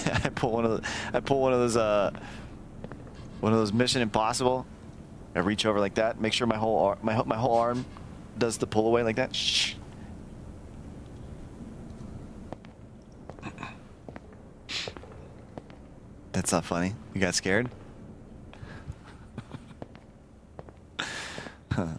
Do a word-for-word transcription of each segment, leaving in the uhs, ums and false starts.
I pull one of the, I pull one of those uh one of those Mission Impossible. I reach over like that. Make sure my whole ar my my whole arm does the pull away like that. Shh. That's not funny. You got scared? Huh.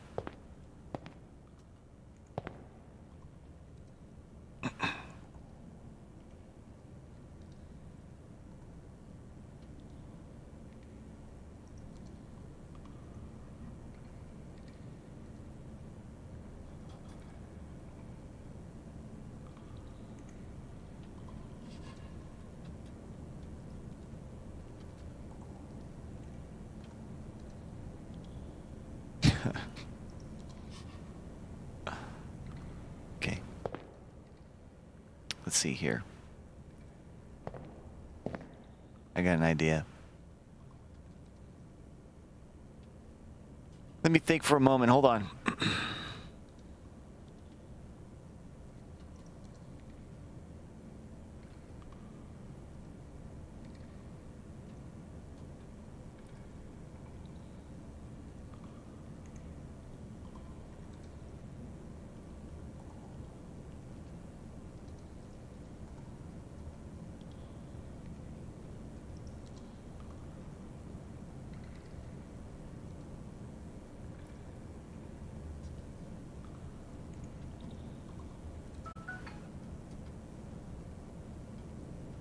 Okay. Let's see here. I got an idea. Let me think for a moment. Hold on.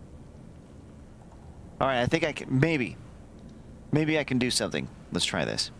All right, I think I can, maybe, maybe I can do something. Let's try this.